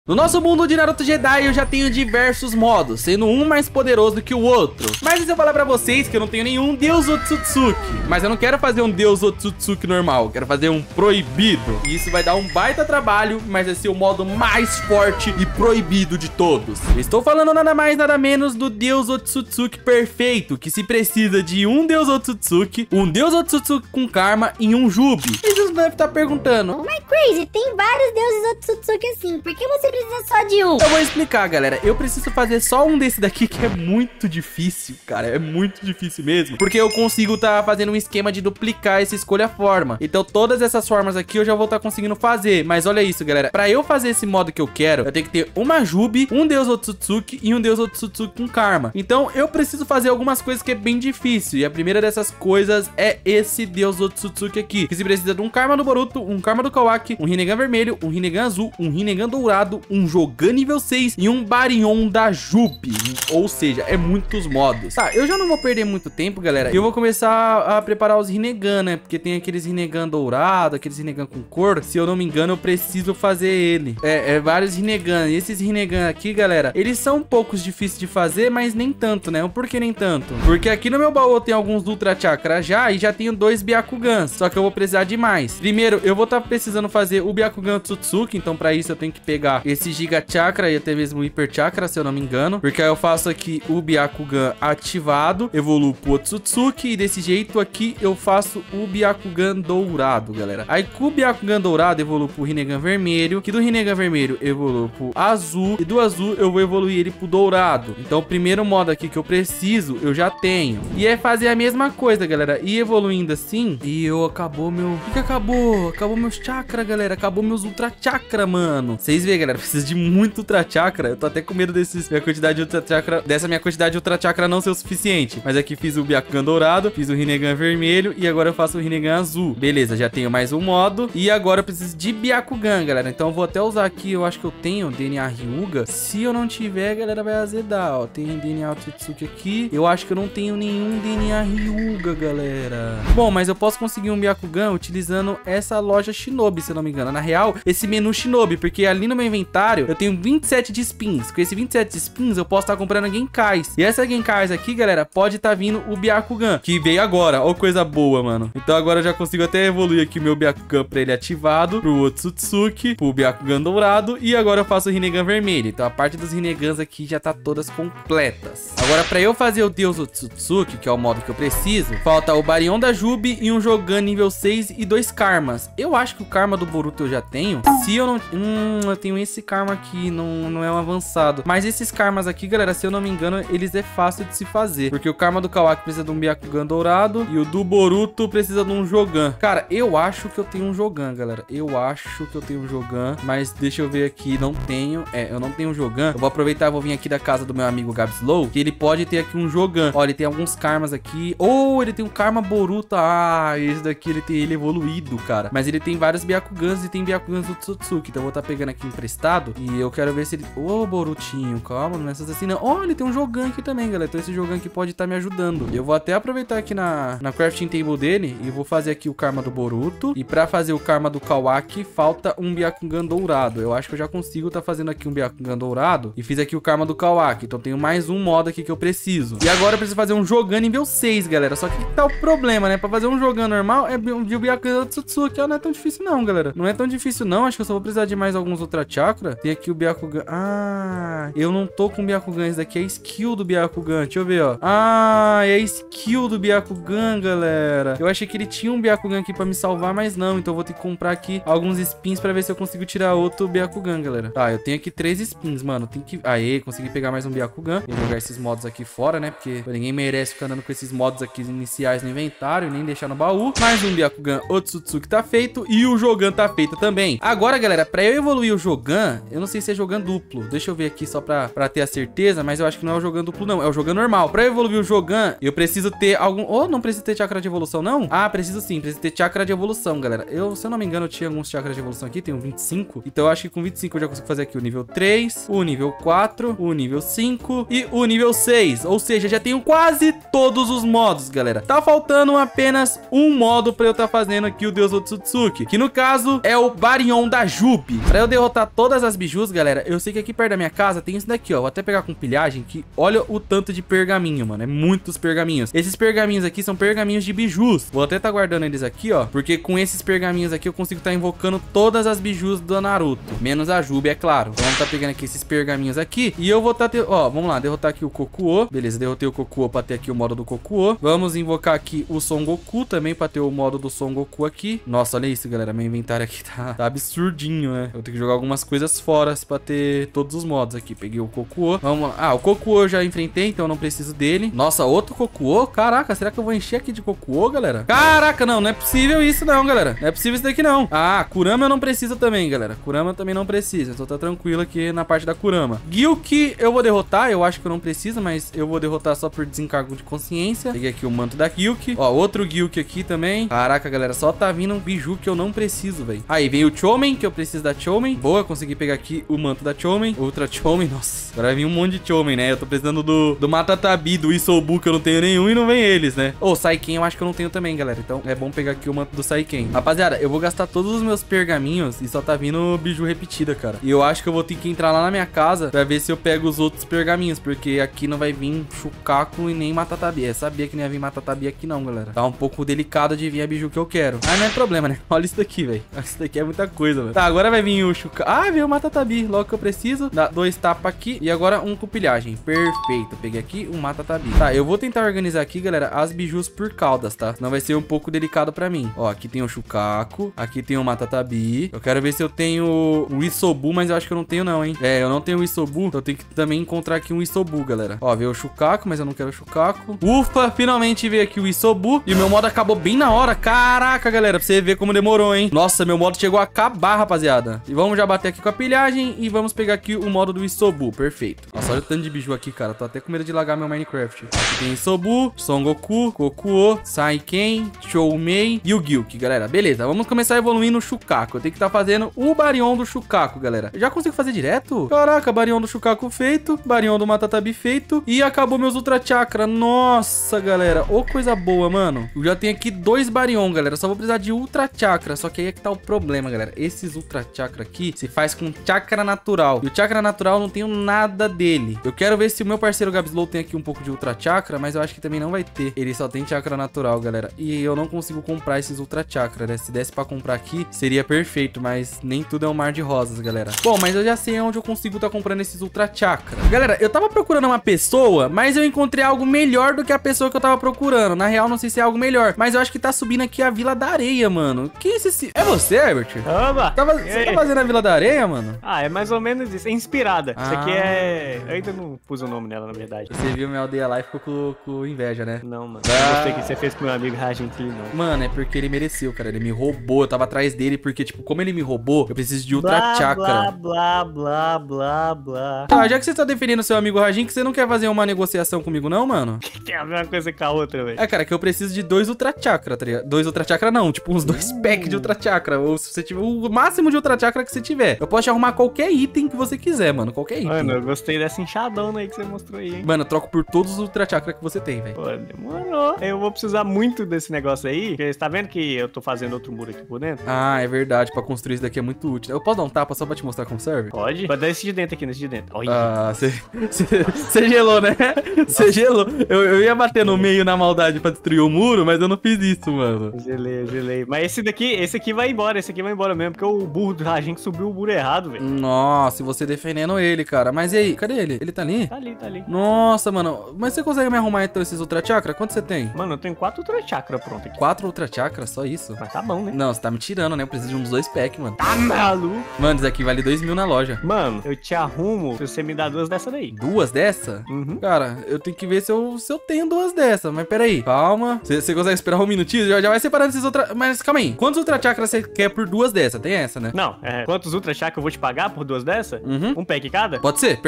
No nosso mundo de Naruto Jedi eu já tenho diversos modos, sendo um mais poderoso do que o outro. Mas se eu falar pra vocês que eu não tenho nenhum Deus Otsutsuki, mas eu não quero fazer um Deus Otsutsuki normal, eu quero fazer um proibido. E isso vai dar um baita trabalho, mas vai ser o modo mais forte e proibido de todos. Eu estou falando nada mais nada menos do Deus Otsutsuki perfeito, que se precisa de um Deus Otsutsuki com karma e um Jubi. E vocês devem estar perguntando: Oh my crazy, tem vários deuses Otsutsuki assim, por que você precisa só de um? Eu vou explicar, galera. Eu preciso fazer só um desse daqui, que é muito difícil, cara. É muito difícil mesmo. Porque eu consigo tá fazendo um esquema de duplicar essa escolha forma. Então todas essas formas aqui eu já vou estar conseguindo fazer. Mas olha isso, galera. Pra eu fazer esse modo que eu quero, eu tenho que ter uma Jubi, um Deus Otsutsuki e um Deus Otsutsuki com karma. Então eu preciso fazer algumas coisas que é bem difícil. E a primeira dessas coisas é esse Deus Otsutsuki aqui, que se precisa de um karma do Boruto, um karma do Kawaki, um Rinnegan vermelho, um Rinnegan azul, um Rinnegan dourado, um Jogan nível 6 e um Baryon da Jubi. Ou seja, é muitos modos. Tá, eu já não vou perder muito tempo, galera. Eu vou começar a preparar os Rinnegan, né? Porque tem aqueles Rinnegan dourado, aqueles Rinnegan com cor. Se eu não me engano, eu preciso fazer ele. Vários Rinnegan. E esses Rinnegan aqui, galera, eles são um pouco difíceis de fazer, mas nem tanto, né? Por que nem tanto? Porque aqui no meu baú tem alguns Ultra Chakra já, e já tenho 2 Byakugans. Só que eu vou precisar de mais. Primeiro, eu vou estar precisando fazer o Byakugan Otsutsuki. Então, pra isso, eu tenho que pegar esse Giga Chakra e até mesmo o Hyper Chakra, se eu não me engano. Porque aí eu faço aqui o Byakugan ativado, evoluo pro Otsutsuki, e desse jeito aqui eu faço o Byakugan dourado, galera. Aí com o Byakugan dourado, evoluo pro Rinnegan vermelho, que do Rinnegan vermelho evoluo pro azul, e do azul eu vou evoluir ele pro dourado. Então o primeiro modo aqui que eu preciso, eu já tenho. E é fazer a mesma coisa, galera, e evoluindo assim, e eu acabou meu... O que acabou? Acabou meus chakra, galera, acabou meus Ultra Chakra, mano. Vocês veem, galera, precisa de muito Ultra Chakra. Eu tô até com medo dessa minha quantidade de Ultra Chakra não ser o suficiente. Mas aqui fiz o Byakugan dourado, fiz o Rinnegan vermelho e agora eu faço o Rinnegan azul. Beleza, já tenho mais um modo. E agora eu preciso de Byakugan, galera. Então eu vou até usar aqui, eu acho que eu tenho DNA Ryuga. Se eu não tiver, galera, vai azedar, ó. Tem DNA Otsutsuki aqui. Eu acho que eu não tenho nenhum DNA Ryuga, galera. Bom, mas eu posso conseguir um Byakugan utilizando essa loja Shinobi, se eu não me engano. Na real, esse menu Shinobi, porque ali no meu inventário eu tenho 27 de spins. Com esse 27 de spins eu posso estar comprando Genkais. E essa Genkais aqui, galera, pode estar vindo o Byakugan, que veio agora. Ó, coisa boa, mano. Então agora eu já consigo até evoluir aqui o meu Byakugan pra ele ativado, pro Otsutsuki, pro Byakugan dourado, e agora eu faço o Rinnegan vermelho. Então a parte dos Rinnegans aqui já tá todas completas. Agora pra eu fazer o Deus Otsutsuki, que é o modo que eu preciso, falta o Baryon da Jubi e um Jogan nível 6 e 2 karmas. Eu acho que o karma do Boruto eu já tenho. Se eu não... eu tenho esse karma aqui, não é um avançado. Mas esses karmas aqui, galera, se eu não me engano, eles é fácil de se fazer. Porque o karma do Kawaki precisa de um Byakugan dourado e o do Boruto precisa de um Jogan. Cara, eu acho que eu tenho um Jogan, galera. Eu acho que eu tenho um Jogan, mas deixa eu ver aqui, não tenho. Eu não tenho um Jogan. Eu vou aproveitar e vou vir aqui da casa do meu amigo Gabslow, que ele pode ter aqui um Jogan. Ó, ele tem alguns karmas aqui. Ou ele tem um karma Boruto. Ah, esse daqui ele tem ele evoluído, cara. Mas ele tem vários Byakugans e tem Byakugans do Otsutsuki. Então eu vou estar pegando aqui emprestado e eu quero ver se ele... Ô, Borutinho, calma, não é assim não. Ó, ele tem um Jogan aqui também, galera. Então esse Jogan aqui pode estar me ajudando. Eu vou até aproveitar aqui na crafting table dele e vou fazer aqui o karma do Boruto. E pra fazer o karma do Kawaki, falta um Byakugan dourado. Eu acho que eu já consigo estar fazendo aqui um Byakugan dourado. E fiz aqui o karma do Kawaki. Então tenho mais um modo aqui que eu preciso. E agora eu preciso fazer um Jogan nível 6, galera. Só que tá o problema, né? Pra fazer um Jogan normal, de o Byakugan Otsutsuki, não é tão difícil não, galera. Não é tão difícil não. Acho que eu só vou precisar de mais alguns Ultra Chakra. Tem aqui o Byakugan. Ah, eu não tô com o Byakugan. Esse daqui é skill do Byakugan. Deixa eu ver, ó. Ah, é skill do Byakugan, galera. Eu achei que ele tinha um Byakugan aqui pra me salvar, mas não. Então eu vou ter que comprar aqui alguns spins pra ver se eu consigo tirar outro Byakugan, galera. Tá, eu tenho aqui 3 spins, mano. Tem que... Aê, consegui pegar mais um Byakugan. Vou jogar esses modos aqui fora, né? Porque ninguém merece ficar andando com esses modos aqui iniciais no inventário, nem deixar no baú. Mais um Byakugan Otsutsuki tá feito e o Jogan tá feito também. Agora, galera, pra eu evoluir o Jogan, eu não sei se é Jogan duplo. Deixa eu ver aqui só pra ter a certeza, mas eu acho que não é o Jogan duplo, não. É o Jogan normal. Pra eu evoluir o Jogan, eu preciso ter algum... Oh, não preciso ter chakra de evolução, não? Ah, preciso sim. Preciso ter chakra de evolução, galera. Se eu não me engano, eu tinha alguns chakras de evolução aqui. Tenho 25. Então, eu acho que com 25 eu já consigo fazer aqui o nível 3, o nível 4, o nível 5 e o nível 6. Ou seja, já tenho quase todos os modos, galera. Tá faltando apenas um modo pra eu tá fazendo aqui o Deus Otsutsuki, que no caso é o Baryon da Jubi. Pra eu derrotar todas as bijus, galera, eu sei que aqui perto da minha casa tem isso daqui, ó. Vou até pegar com pilhagem, que olha o tanto de pergaminho, mano. É muitos pergaminhos. Esses pergaminhos aqui são pergaminhos de bijus. Vou até tá guardando eles aqui, ó, porque com esses pergaminhos aqui eu consigo tá invocando todas as bijus do Naruto, menos a Jubi, é claro. Então vamos tá pegando aqui esses pergaminhos aqui e eu vou tá... Ó, vamos lá, derrotar aqui o Kokuo. Beleza, derrotei o Kokuo pra ter aqui o modo do Kokuo. Vamos invocar aqui o Son Goku também pra ter o modo do Son Goku aqui. Nossa, olha isso, galera. Meu inventário aqui tá absurdinho, né? Eu vou ter que jogar algumas coisas fora pra ter todos os modos aqui. Peguei o Kokuo. Vamos lá. Ah, o Kokuo eu já enfrentei, então eu não preciso dele. Nossa, outro Kokuo? Caraca, será que eu vou encher aqui de Kokuo, galera? Caraca, não é possível isso não, galera. Não é possível isso daqui não. Ah, Kurama eu não preciso também, galera. Kurama também não precisa. Então tá tranquilo aqui na parte da Kurama. Gyuki eu vou derrotar. Eu acho que eu não preciso, mas eu vou derrotar só por desencargo de consciência. Peguei aqui o manto da Gyuki. Ó, outro Gyuki aqui também. Caraca, galera, só tá vindo um biju que eu não preciso, velho. Aí vem o Chomen, que eu preciso da Chomen. Boa, consegui pegar aqui o manto da Chomen. Outra Chomen, nossa. Agora vai vir um monte de Chomen, né? Eu tô precisando do Matatabi, do Isobu, que eu não tenho nenhum, e não vem eles, né? Ô, Saiken eu acho que eu não tenho também, galera. Então é bom pegar aqui o manto do Saiken. Rapaziada, eu vou gastar todos os meus pergaminhos e só tá vindo biju repetida, cara. E eu acho que eu vou ter que entrar lá na minha casa pra ver se eu pego os outros pergaminhos, porque aqui não vai vir Shukaku e nem Matatabi. Eu sabia que não ia vir Matatabi aqui não, galera. Tá um pouco delicado de vir a biju que eu quero. Ah, não é problema, né? Olha isso daqui, velho. Isso daqui é muita coisa, velho. Tá, agora vai vir o Shukaku. Ah, veio o Matatabi. Logo que eu preciso. Dá 2 tapas aqui. E agora um com pilhagem. Perfeito. Peguei aqui um Matatabi. Tá, eu vou tentar organizar aqui, galera, as bijus por caudas, tá? Senão vai ser um pouco delicado pra mim. Ó, aqui tem o Shukaku. Aqui tem o Matatabi. Eu quero ver se eu tenho o Isobu, mas eu acho que eu não tenho não, hein? É, eu não tenho o Isobu. Então eu tenho que também encontrar aqui um Isobu, galera. Ó, veio o Shukaku, mas eu não quero o Shukaku. Ufa, finalmente veio aqui o Isobu. E o meu modo acabou bem na hora. Caraca, galera, pra você ver como demorou, hein? Nossa, meu modo chegou a acabar, rapaziada. E vamos já bater aqui com a pilhagem e vamos pegar aqui o modo do Isobu. Perfeito. Nossa, olha o tanto de biju aqui, cara. Tô até com medo de lagar meu Minecraft. Aqui tem Isobu, Son Goku, Kokuo, Saiken, Choumei e o Gyuki, galera. Beleza, vamos começar evoluindo o Shukaku. Eu tenho que estar fazendo o Baryon do Shukaku, galera. Eu já consigo fazer direto? Caraca, Baryon do Shukaku feito, Baryon do Matatabi feito e acabou meus Ultra Chakra. Nossa, galera, ô coisa boa, mano. Eu já tenho aqui 2 Baryon, galera. Só vou precisar de Ultra Chakra. Só que aí é que tá o problema, galera. Esses Ultra Chakra aqui se faz com Chakra natural. E o Chakra natural não tenho nada dele. Eu quero ver se o meu parceiro Gabslow tem aqui um pouco de Ultra Chakra, mas eu acho que também não vai ter. Ele só tem Chakra natural, galera. E eu não consigo comprar esses Ultra Chakra, né? Se desse pra comprar aqui, seria perfeito, mas nem tudo é um mar de rosas, galera. Bom, mas eu já sei onde eu consigo tá comprando esses Ultra Chakra. Galera, eu tava procurando uma pessoa, mas eu encontrei algo melhor do que a pessoa que eu tava procurando. Na real, não sei se é algo melhor, mas eu acho que tá subindo aqui a Vila da Areia, mano. Quem é esse? É você, Herbert? Oba! Você tá fazendo a Vila da Areia, mano? Ah, é mais ou menos isso. É inspirada. Isso aqui é... Eu ainda não pus o nome nela, na verdade. Você viu minha aldeia lá e ficou com inveja, né? Não, mano. Não gostei que você fez com meu amigo Ragentili, não. Mano, é porque ele mereceu, cara. Ele me roubou. Eu tava atrás dele porque, tipo, como ele me roubou, eu preciso de Ultra Chakra. Blá, blá, blá, blá. Tá, já que você tá defendendo seu amigo Rajin, que você não quer fazer uma negociação comigo, não, mano? Tem a mesma coisa com a outra, velho. É, cara, que eu preciso de 2 Ultra Chakra, tá ligado? 2 Ultra Chakra não, tipo, uns 2 packs de Ultra Chakra. Ou se você tiver o máximo de Ultra Chakra que você tiver. Eu posso te arrumar qualquer item que você quiser, mano. Qualquer item. Mano, eu gostei dessa enxadona aí que você mostrou aí, hein? Mano, eu troco por todos os Ultra Chakra que você tem, velho. Pô, demorou. Eu vou precisar muito desse negócio aí. Porque você tá vendo que eu tô fazendo outro muro aqui por dentro? Ah, é verdade. Pra construir isso daqui é muito útil. Eu posso dar um tapa só pra te mostrar como serve? Pode. Pode dar esse de dentro aqui, nesse de dentro. Olha. Ah, você gelou, né? Você gelou. Eu ia bater no meio na maldade pra destruir o muro, mas eu não fiz isso, mano. Gelei. Mas esse aqui vai embora. Esse aqui vai embora mesmo. Porque o burro do Rajin que subiu o muro errado, velho. Nossa, e você defendendo ele, cara. Mas e aí? Cadê ele? Ele tá ali? Tá ali. Nossa, mano. Mas você consegue me arrumar então esses Ultra Chakra? Quanto você tem? Mano, eu tenho 4 Ultra Chakra pronto aqui. 4 Ultra Chakra? Só isso? Mas tá bom, né? Não, você tá me tirando, né? Eu preciso de uns 2 packs, mano. Tá maluco? Mano, isso aqui vale 2.000 na loja. Mano, eu te arrumo se você me dá 2 dessa daí. 2 dessa? Uhum. Cara, eu tenho que ver se eu tenho 2 dessa. Mas peraí, calma. Você consegue esperar um minutinho? Já vai separando esses Ultra... Mas calma aí. Quantos Ultra Chakra você quer por 2 dessa? Tem essa, né? Não, quantos Ultra Chakra eu vou te pagar por 2 dessa? Uhum. Um pack cada? Pode ser, perfeito.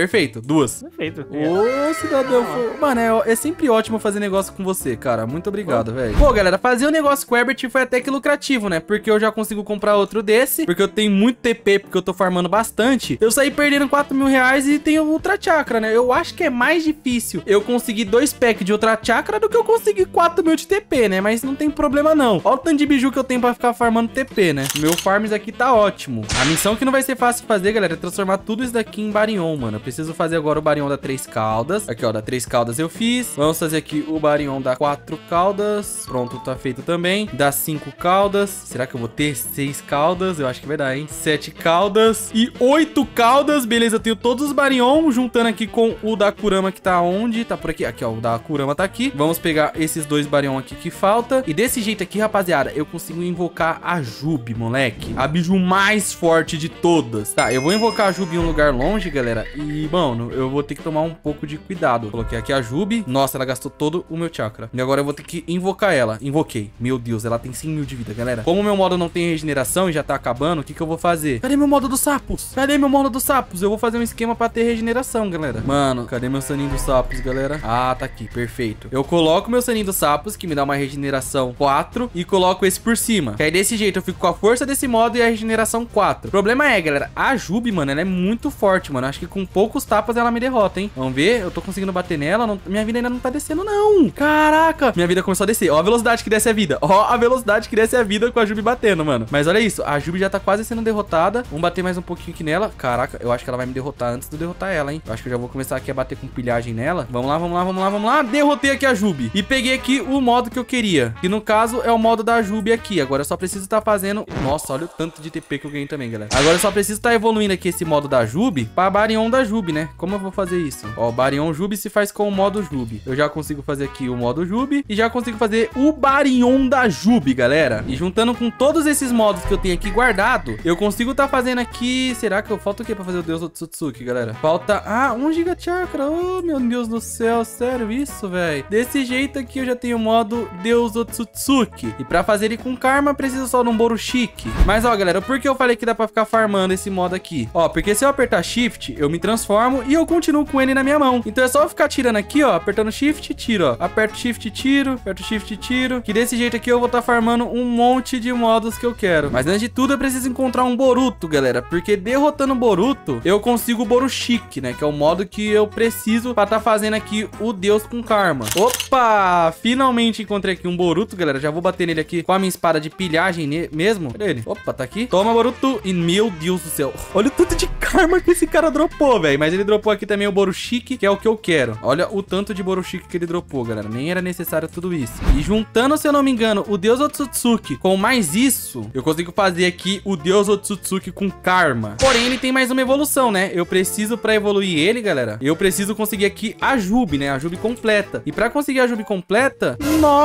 2. Perfeito. Ô, cidadão. Mano, é sempre ótimo fazer negócio com você, cara. Muito obrigado, velho. Pô, galera, fazer o negócio com o Herbert foi até que lucrativo, né? Porque eu já consigo comprar outro desse. Porque eu tenho muito TP, porque eu tô farmando bastante. Eu saí perdendo 4 mil reais e tenho Ultra Chakra, né? Eu acho que é mais difícil eu conseguir 2 packs de Ultra Chakra do que eu conseguir 4 mil de TP, né? Mas não tem problema, não. Olha o tanto de biju que eu tenho pra ficar farmando TP, né? Meu farms aqui tá ótimo. A missão que não vai ser fácil fazer, galera, é transformar tudo isso daqui em Baryon, mano. Eu preciso fazer agora o Baryon da 3 caudas. Aqui, ó, da 3 caudas eu fiz. Vamos fazer aqui o Baryon da 4 caudas. Pronto, tá feito também. Da 5 caudas. Será que eu vou ter 6 caudas? Eu acho que vai dar, hein? 7 caudas e 8 caudas. Beleza, eu tenho todos os Baryon, juntando aqui com o da Kurama que tá onde? Tá por aqui. Aqui, ó, o da Kurama tá aqui. Vamos pegar esses 2 Baryon aqui que falta. E desse jeito aqui, rapaziada, eu consigo invocar a Jubi, moleque. A biju mais forte de todas. Tá, eu vou invocar a Jubi em um lugar longe, galera. E, mano, eu vou ter que tomar um pouco de cuidado. Coloquei aqui a Jubi. Nossa, ela gastou todo o meu chakra. E agora eu vou ter que invocar ela. Invoquei. Meu Deus, ela tem 100 mil de vida, galera. Como o meu modo não tem regeneração e já tá acabando, o que que eu vou fazer? Cadê meu modo dos sapos? Cadê meu modo dos sapos? Eu vou fazer um esquema pra ter regeneração, galera. Mano, cadê meu saninho dos sapos, galera? Ah, tá aqui, perfeito. Eu coloco meu saninho dos sapos, que me dá uma regeneração 4, e coloco esse por cima. Que aí desse jeito eu fico com a força desse modo e a regeneração 4. O problema é, galera, a Jubi, mano, ela é muito forte, mano. Acho que com poucos tapas ela me derrota, hein? Vamos ver, eu tô conseguindo bater nela. Minha vida ainda não tá descendo, não. Caraca, minha vida começou a descer. Ó a velocidade que desce a vida. Ó a velocidade que desce a vida com a Jubi batendo, mano. Mas olha isso, a Jubi já tá quase sendo derrotada. Vamos bater mais um pouquinho aqui nela. Caraca, eu acho que ela vai me derrotar antes de eu derrotar ela, hein? Eu acho que eu já vou começar aqui a bater com pilhagem nela. Vamos lá, vamos lá, vamos lá, vamos lá. Derrotei aqui a Jubi. E peguei aqui o modo que eu queria. Que no caso é o modo da Jubi aqui. Agora eu só preciso estar fazendo... Nossa, olha o tanto de TP que eu ganhei também, galera. Agora eu só preciso estar evoluindo aqui esse modo da Jubi pra Baryon da Jubi, né? Como eu vou fazer isso? Ó, Baryon Jubi se faz com o modo Jubi. Eu já consigo fazer aqui o modo Jubi e já consigo fazer o Baryon da Jubi, galera. E juntando com todos esses modos que eu tenho aqui guardado, eu consigo estar fazendo aqui... Será que eu falta o que pra fazer o Deus Otsutsuki, galera? Falta... Ah, 1 Giga Chakra. Oh, meu Deus do céu. Sério isso, velho? Desse jeito aqui eu já tenho o modo Deus Otsutsuki. E pra fazer ele com karma, preciso só de um Borushiki. Mas, ó, galera, por que eu falei que dá pra ficar farmando esse modo aqui? Ó, porque se eu apertar Shift, eu me transformo e eu continuo com ele na minha mão. Então é só eu ficar tirando aqui, ó, apertando Shift, tiro, ó. Aperto Shift, tiro, aperto Shift, tiro. Que desse jeito aqui eu vou estar farmando um monte de modos que eu quero. Mas antes de tudo, eu preciso encontrar um Boruto, galera. Porque derrotando o Boruto, eu consigo o Borushiki, né? Que é o modo que eu preciso pra estar fazendo aqui o Deus com karma. Opa! Finalmente encontrei aqui um Boruto, galera. Já vou bater nele aqui com a minha espada de pilhagem mesmo. Cadê ele? Opa, tá aqui. Toma, Boruto. E meu Deus do céu. Olha o tanto de karma que esse cara dropou, velho. Mas ele dropou aqui também o Borushiki, que é o que eu quero. Olha o tanto de Borushiki que ele dropou, galera. Nem era necessário tudo isso. E juntando, se eu não me engano, o Deus Otsutsuki com mais isso, eu consigo fazer aqui o Deus Otsutsuki com karma. Porém, ele tem mais uma evolução, né? Eu preciso, pra evoluir ele, galera, eu preciso conseguir aqui a Jubi, né? A Jubi completa. E pra conseguir a Jubi completa...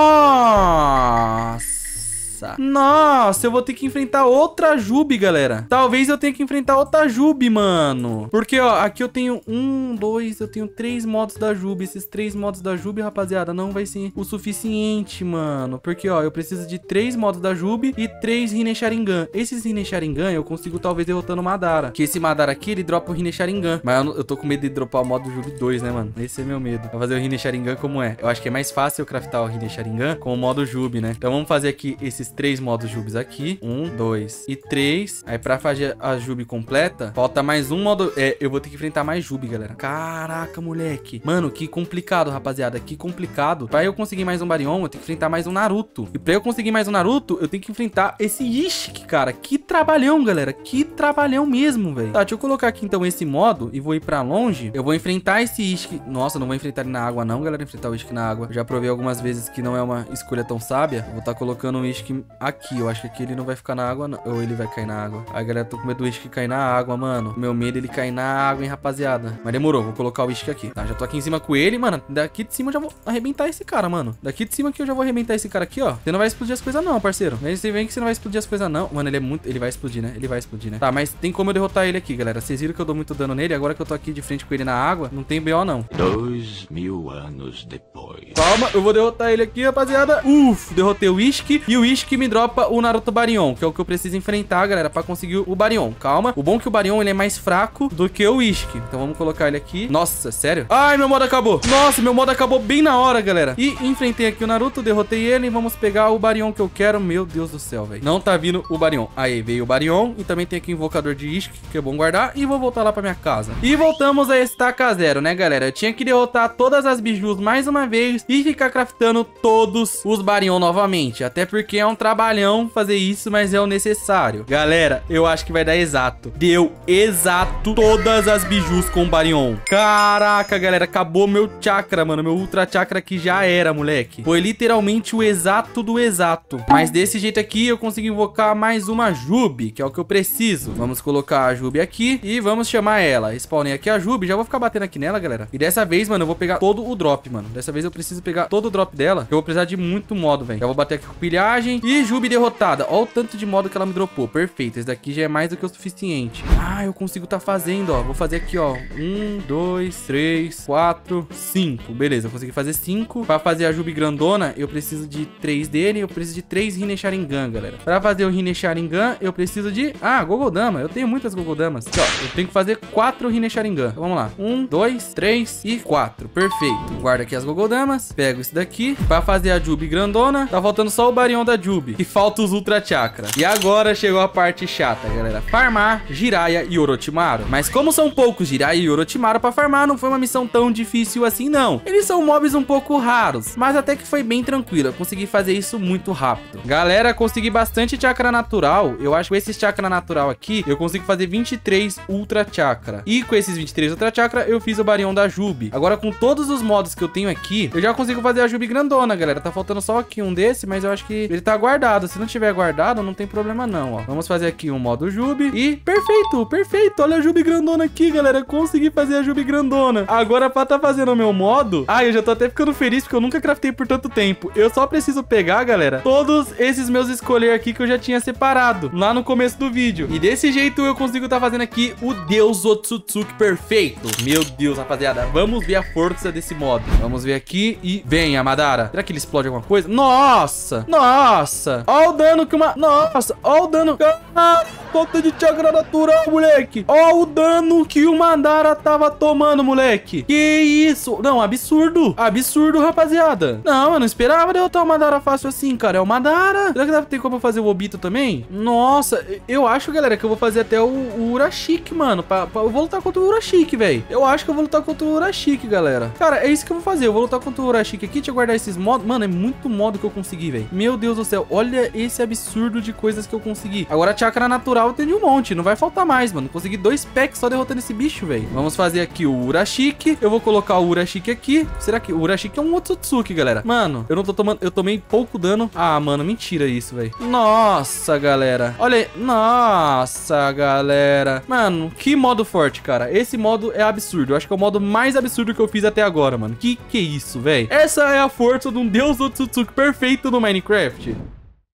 Nossa! Nossa, eu vou ter que enfrentar outra Jubi, galera. Talvez eu tenha que enfrentar outra Jubi, mano. Porque, ó, aqui eu tenho 1, 2, eu tenho 3 modos da Jubi. Esses 3 modos da Jubi, rapaziada, não vai ser o suficiente, mano. Porque, ó, eu preciso de 3 modos da Jubi e 3 Hine Sharingan. Esses Hine Sharingan eu consigo talvez derrotando o Madara. Que esse Madara aqui, ele dropa o Hine Sharingan. Mas eu tô com medo de dropar o modo Jubi 2, né, mano? Esse é meu medo. Vou fazer o Hine Sharingan como é. Eu acho que é mais fácil eu craftar o Hine Sharingan com o modo Jubi, né? Então vamos fazer aqui esses 3 modos Jubis aqui. 1, 2 e 3. Aí pra fazer a Jubi completa, falta mais um modo... eu vou ter que enfrentar mais Jubi, galera. Caraca, moleque. Mano, que complicado, rapaziada. Que complicado. Pra eu conseguir mais um Baryon, eu tenho que enfrentar mais um Naruto. E pra eu conseguir mais um Naruto, eu tenho que enfrentar esse Ishiki, cara. Que trabalhão, galera. Que trabalhão mesmo, velho. Tá, deixa eu colocar aqui então esse modo e vou ir pra longe. Eu vou enfrentar esse Ishiki. Nossa, não vou enfrentar ele na água não, galera. Enfrentar o Ishiki na água. Eu já provei algumas vezes que não é uma escolha tão sábia. Vou estar colocando o Ishiki aqui. Eu acho que aqui ele não vai ficar na água, não. Ou ele vai cair na água. Ai, galera, tô com medo do Ishiki cair na água, mano. Meu medo é ele cair na água, hein, rapaziada. Mas demorou, vou colocar o Ishiki aqui. Tá, já tô aqui em cima com ele, mano. Daqui de cima eu já vou arrebentar esse cara, mano. Daqui de cima aqui eu já vou arrebentar esse cara aqui, ó. Você não vai explodir as coisas não, parceiro. Mas você vem que você não vai explodir as coisas não. Mano, ele é muito... Ele vai explodir, né? Ele vai explodir, né? Tá, mas tem como eu derrotar ele aqui, galera. Vocês viram que eu dou muito dano nele. Agora que eu tô aqui de frente com ele na água, não tem BO, não. 2000 anos depois. Calma, eu vou derrotar ele aqui, rapaziada. Derrotei o Ishiki. E o Ishiki que me dropa o Naruto Baryon, que é o que eu preciso enfrentar, galera, pra conseguir o Baryon. Calma. O bom é que o Baryon, ele é mais fraco do que o Ishiki. Então vamos colocar ele aqui. Nossa, sério? Ai, meu modo acabou. Nossa, meu modo acabou bem na hora, galera. E enfrentei aqui o Naruto, derrotei ele e vamos pegar o Baryon que eu quero. Meu Deus do céu, velho. Não tá vindo o Baryon. Aí, veio o Baryon e também tem aqui o invocador de Ishiki, que é bom guardar. E vou voltar lá pra minha casa. E voltamos a estaca zero, né, galera? Eu tinha que derrotar todas as bijus mais uma vez e ficar craftando todos os Baryon novamente. Até porque é um trabalhão fazer isso, mas é o necessário. Galera, eu acho que vai dar exato. Deu exato todas as bijus com Baryon. Caraca, galera, acabou meu chakra, mano. Meu ultra chakra aqui já era, moleque. Foi literalmente o exato do exato. Mas desse jeito aqui eu consigo invocar mais uma Jubi, que é o que eu preciso. Vamos colocar a Jubi aqui e vamos chamar ela. Spawnei aqui a Jubi, já vou ficar batendo aqui nela, galera. E dessa vez, mano, eu vou pegar todo o drop, mano. Dessa vez eu preciso pegar todo o drop dela. Eu vou precisar de muito modo, velho. Já vou bater aqui com pilhagem. E Jubi derrotada. Ó o tanto de modo que ela me dropou. Perfeito. Esse daqui já é mais do que o suficiente. Ah, eu consigo tá fazendo, ó. Vou fazer aqui, ó. 1, 2, 3, 4, 5. Beleza, eu consegui fazer 5. Pra fazer a Jubi grandona, eu preciso de 3 dele. Eu preciso de 3 Rine Sharingan, galera. Pra fazer o Rine Sharingan, eu preciso de... Ah, Gogodama. Eu tenho muitas Gogodamas. Aqui, ó. Eu tenho que fazer 4 Rine Sharingan. Então, vamos lá. 1, 2, 3 e 4. Perfeito. Guarda aqui as Gogodamas. Pego isso daqui. Pra fazer a Jubi grandona, tá faltando só o Baryon da Jubi. E falta os Ultra Chakra. E agora chegou a parte chata, galera. Farmar Jiraiya e Orochimaru. Mas como são poucos Jiraiya e Orochimaru pra farmar, não foi uma missão tão difícil assim, não. Eles são mobs um pouco raros, mas até que foi bem tranquilo. Eu consegui fazer isso muito rápido. Galera, consegui bastante chakra natural. Eu acho que com esse chakra natural aqui, eu consigo fazer 23 Ultra Chakra. E com esses 23 Ultra Chakra, eu fiz o Baryon da Jubi. Agora, com todos os modos que eu tenho aqui, eu já consigo fazer a Jubi grandona, galera. Tá faltando só aqui um desse, mas eu acho que ele tá guardado. Se não tiver guardado, não tem problema não, ó. Vamos fazer aqui um modo Jubi. E perfeito, perfeito. Olha a Jubi grandona aqui, galera. Consegui fazer a Jubi grandona. Agora, pra tá fazendo o meu modo... Ah, eu já tô até ficando feliz, porque eu nunca craftei por tanto tempo. Eu só preciso pegar, galera, todos esses meus escolher aqui que eu já tinha separado lá no começo do vídeo. E desse jeito eu consigo tá fazendo aqui o Deus Otsutsuki perfeito. Meu Deus, rapaziada. Vamos ver a força desse modo. Vamos ver aqui e... Venha, Madara. Será que ele explode alguma coisa? Nossa! Nossa! Ó o dano que uma... Nossa! Ó o dano... Ah, falta de chakra natural, moleque! Ó o dano que o Madara tava tomando, moleque! Que isso? Não, absurdo! Absurdo, rapaziada! Não, eu não esperava derrotar o Madara fácil assim, cara. É o Madara. Será que deve ter como fazer o Obito também? Nossa, eu acho, galera, que eu vou fazer até o Urashiki, mano. Eu vou lutar contra o Urashiki, velho. Eu acho que eu vou lutar contra o Urashiki, galera. Cara, é isso que eu vou fazer. Eu vou lutar contra o Urashiki aqui. Deixa eu guardar esses modos. Mano, é muito modo que eu consegui, velho. Meu Deus do céu. Olha esse absurdo de coisas que eu consegui. Agora, chakra natural eu tenho um monte. Não vai faltar mais, mano. Consegui 2 packs só derrotando esse bicho, velho. Vamos fazer aqui o Urashiki. Eu vou colocar o Urashiki aqui. Será que o Urashiki é um Otsutsuki, galera? Mano, eu não tô tomando... Eu tomei pouco dano. Ah, mano, mentira isso, velho. Nossa, galera. Olha aí. Nossa, galera. Mano, que modo forte, cara. Esse modo é absurdo. Eu acho que é o modo mais absurdo que eu fiz até agora, mano. Que é isso, velho? Essa é a força de um Deus Otsutsuki perfeito no Minecraft.